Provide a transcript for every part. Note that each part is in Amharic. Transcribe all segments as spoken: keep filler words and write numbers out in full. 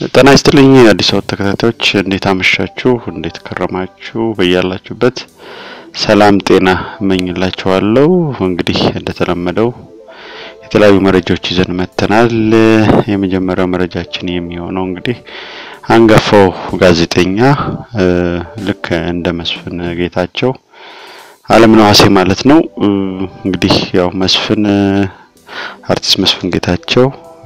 ጤና ይስጥልኝ አዲስ አበባ ተከታታዮች እንዴት አመሻችሁ እንዴት ከረማችሁ በያላችሁበት ሰላም ጤና እመኝላችኋለሁ እንግዲህ እንደተለመደው የተለያዩ መረጃዎች ይዘን መተናል የመጀመሪያው መረጃችን የሚሆነው እንግዲህ አንጋፋው ጋዜጠኛ ልክ እንደ መስፍን ጌታቸው ዓለምነህ ዋሴ ማለት ነው እንግዲህ ያው መስፍን አርቲስት መስፍን ጌታቸው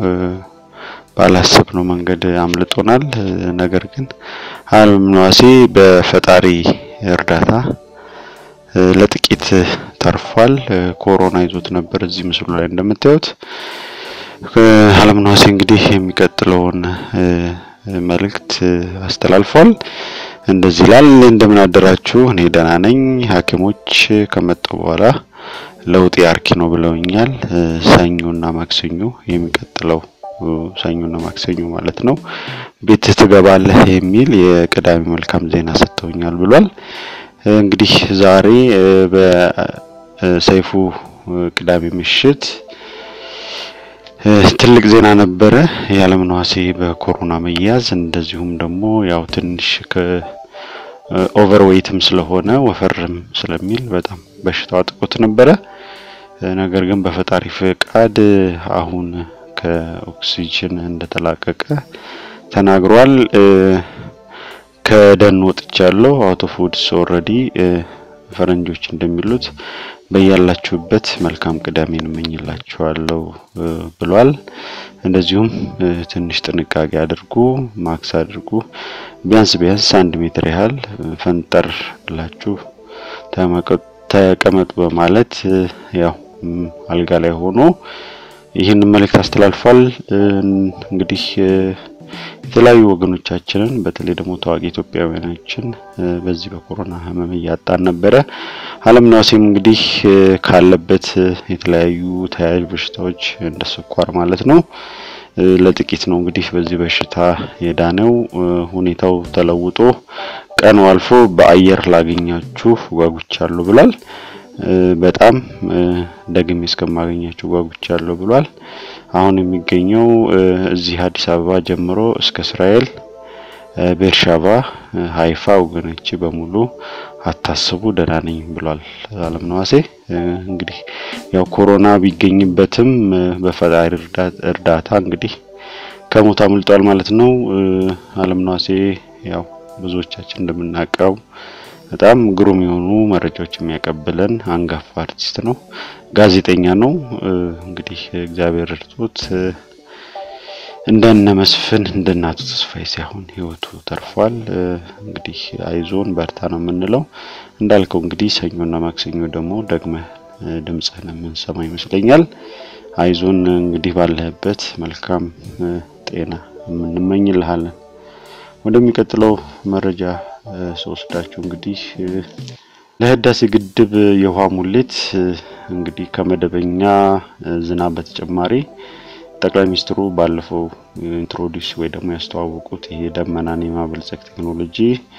ባላሰብነው መንገድ አምልጦናል ነገር ግን ዓለምነህ ዋሴ በፈጣሪ እርዳታ ለጥቂት ተርፏል ኮሮና ይዞት ነበር እዚህ ምስሉ ላይ እንደምታዩት ዓለምነህ ዋሴ እንግዲህ የሚቀጥለውን መልእክት አስተላልፏል እንደዚህ ይላል እንደምን አደራችሁ እኔ ደህና ነኝ ሐኪሞች ከመጡ በኋላ ለውጥ ያርኪ ነው ብለውኛል ሰኞና ማክሰኞ የሚቀጥለው ሰኞና ማክሰኞ ማለት ነው ቤት ትገባለህ የሚል የቅዳሜ መልካም ዜና ሰጥተውኛል ብሏል እንግዲህ ዛሬ በሰይፉ ቅዳሜ ምሽት ትልቅ ዜና ነበረ የዓለምነህ ዋሴ በኮሮና መያዝ እንደዚሁም ደግሞ ያው ትንሽ ኦቨርዌይትም ስለሆነ ወፈርም ስለሚል በጣም በሽታው አጥቆት ነበረ ነገር ግን በፈጣሪ ፍቃድ አሁን ከኦክሲጅን እንደተላቀቀ ተናግሯል ከደን ወጥቻለሁ አውት ኦፍ ፉድስ ኦሬዲ ፈረንጆች እንደሚሉት በያላችሁበት መልካም ቅዳሜን እመኝላችኋለሁ ብሏል እንደዚሁም ትንሽ ጥንቃቄ አድርጉ ማክስ አድርጉ ቢያንስ ቢያንስ አንድ ሜትር ያህል ፈንጠር ብላችሁ ተቀመጡ በማለት ያው አልጋ ላይ ሆኖ ይሄን መልእክት አስተላልፏል እንግዲህ የተለያዩ ወገኖቻችንን በተለይ ደግሞ ታዋቂ ኢትዮጵያውያኖችን በዚህ በኮሮና ህመም ያጣን ነበር ዓለምነህ ዋሴም እንግዲህ ካለበት የተለያዩ ተያያዥ በሽታዎች እንደ ስኳር ማለት ነው ለጥቂት ነው እንግዲህ በዚህ በሽታ የዳነው ሁኔታው ተለውጦ ቀኑ አልፎ በአየር ላገኛችሁ ጓጉቻለሁ ብሏል በጣም ደግሜ እስከማገኛችሁ ጓጉቻለሁ ብሏል አሁን የሚገኘው እዚህ አዲስ አበባ ጀምሮ እስከ እስራኤል ቤርሻባ ሃይፋ ወገኖች በሙሉ አታስቡ ደህና ነኝ ብሏል ዓለምነህ ዋሴ እንግዲህ ያው ኮሮና ቢገኝበትም በፈጣሪ እርዳታ እንግዲህ ከሞት አምልጧል ማለት ነው ዓለምነህ ዋሴ ያው ብዙዎቻችን እንደምናውቀው በጣም ግሩም የሆኑ መረጃዎች የሚያቀብለን አንጋፋ አርቲስት ነው ጋዜጠኛ ነው እንግዲህ እግዚአብሔር እርቶት እንደነ መስፍን እንደናቱ ተስፋዬ ሳይሆን ህይወቱ ተርፏል እንግዲህ አይዞን በርታ ነው የምንለው እንዳልከው እንግዲህ ሰኞና ማክሰኞ ደግሞ ደግመ ድምጽህን የምንሰማ ይመስለኛል አይዞን እንግዲህ ባለህበት መልካም ጤና የምንመኝልሃለን ወደሚቀጥለው መረጃ ሶስታችሁ እንግዲህ ለህዳሴ ግድብ የውሃ ሙሌት እንግዲህ ከመደበኛ ዝናብ በተጨማሪ ጠቅላይ ሚኒስትሩ ባለፈው ኢንትሮዲዩስ ወይ ደግሞ ያስተዋወቁት ይሄ ደመናን የማበልጸግ ቴክኖሎጂ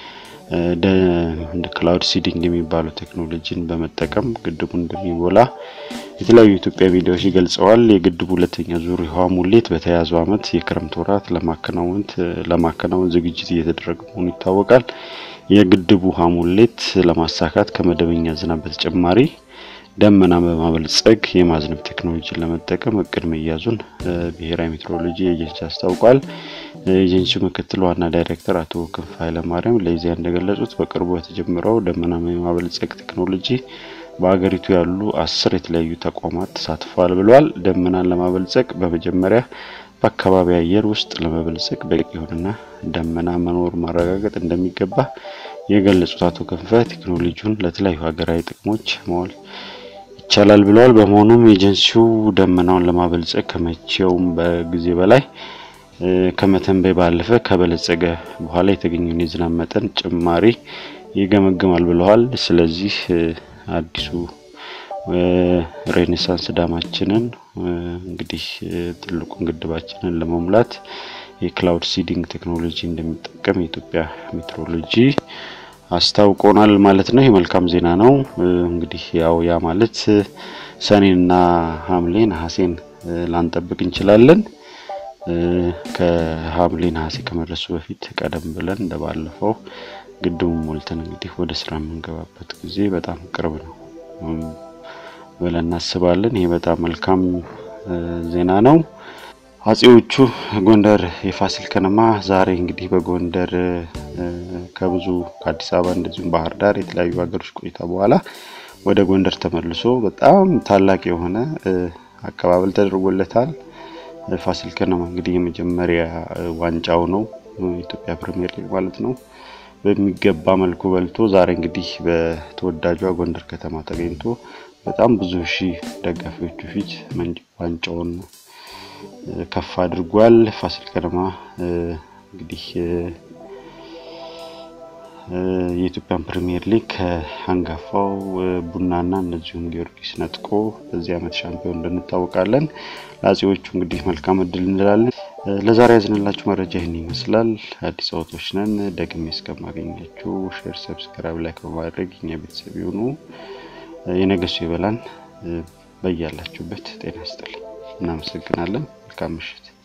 እንደ ክላውድ ሲዲንግ የሚባለው ቴክኖሎጂን በመጠቀም ግድቡን እንደሚሞላ የተለያዩ ኢትዮጵያ ሚዲያዎች ይገልጸዋል የግድቡ ሁለተኛ ዙር የውሃ ሙሌት በተያዘው አመት የክረምት ወራት ለማከናወን ለማከናወን ዝግጅት እየተደረገ መሆኑ ይታወቃል የግድቡ ውሃ ሙሌት ለማሳካት ከመደበኛ ዝናብ በተጨማሪ ደመና በማበልጸግ የማዝነብ ቴክኖሎጂን ለመጠቀም እቅድ መያዙን ብሔራዊ ሜትሮሎጂ ኤጀንሲ አስታውቋል ኤጀንሲው ምክትል ዋና ዳይሬክተር አቶ ክንፈ ኃይለማርያም ለኢዜአ እንደገለጹት በቅርቡ የተጀመረው ደመና የማበልጸግ ቴክኖሎጂ በአገሪቱ ያሉ አስር የተለያዩ ተቋማት ተሳትፈዋል ብለዋል ደመናን ለማበልጸግ በመጀመሪያ በአካባቢ አየር ውስጥ ለማበልጸግ በቂ የሆነና ደመና መኖር ማረጋገጥ እንደሚገባ የገለጹት አቶ ክንፈ ቴክኖሎጂውን ለተለያዩ ሀገራዊ ጥቅሞች ማዋል ይቻላል ብለዋል በመሆኑም ኤጀንሲው ደመናውን ለማበልጸግ ከመቼውም በጊዜ በላይ ከመተንበይ ባለፈ ከበለጸገ በኋላ የተገኘውን የዝናብ መጠን ጭማሪ ይገመግማል ብለዋል ስለዚህ አዲሱ ሬኔሳንስ ዳማችንን እንግዲህ ትልቁን ግድባችንን ለመሙላት የክላውድ ሲዲንግ ቴክኖሎጂ እንደሚጠቀም የኢትዮጵያ ሜትሮሎጂ አስታውቆናል ማለት ነው የመልካም ዜና ነው እንግዲህ ያው ያ ማለት ሰኔና ሐምሌ ነሐሴን ላንጠብቅ እንችላለን ከሐምሌ ነሐሴ ከመድረሱ በፊት ቀደም ብለን እንደባለፈው ግድቡን ሞልተን እንግዲህ ወደ ስራ የምንገባበት ጊዜ በጣም ቅርብ ነው ብለን እናስባለን። ይሄ በጣም መልካም ዜና ነው። አጼዎቹ ጎንደር የፋሲል ከነማ ዛሬ እንግዲህ በጎንደር ከብዙ ከአዲስ አበባ እንደዚሁም ባህር ዳር የተለያዩ ሀገሮች ቆይታ በኋላ ወደ ጎንደር ተመልሶ በጣም ታላቅ የሆነ አቀባበል ተደርጎለታል። ፋሲል ከነማ እንግዲህ የመጀመሪያ ዋንጫው ነው ኢትዮጵያ ፕሪሚየር ሊግ ማለት ነው። በሚገባ መልኩ በልቶ ዛሬ እንግዲህ በተወዳጇ ጎንደር ከተማ ተገኝቶ በጣም ብዙ ሺህ ደጋፊዎች ፊት ዋንጫውን ከፍ አድርጓል። ፋሲል ከነማ እንግዲህ የኢትዮጵያ ፕሪሚየር ሊግ አንጋፋው ቡናና እንደዚሁም ጊዮርጊስ ነጥቆ በዚህ አመት ሻምፒዮን እንደምታወቃለን። ለአጼዎቹ እንግዲህ መልካም እድል እንላለን። ለዛሬ ያዝንላችሁ መረጃ ይሄን ይመስላል። አዲስ አበባዎች ነን። ደግሜ እስከማገኛችሁ ሼር፣ ሰብስክራይብ፣ ላይክ በማድረግ የኛ ቤተሰብ ይሁኑ። የነገሱ ይበላን። በያላችሁበት ጤና ይስጥልኝ። እናመሰግናለን። መልካም ምሽት።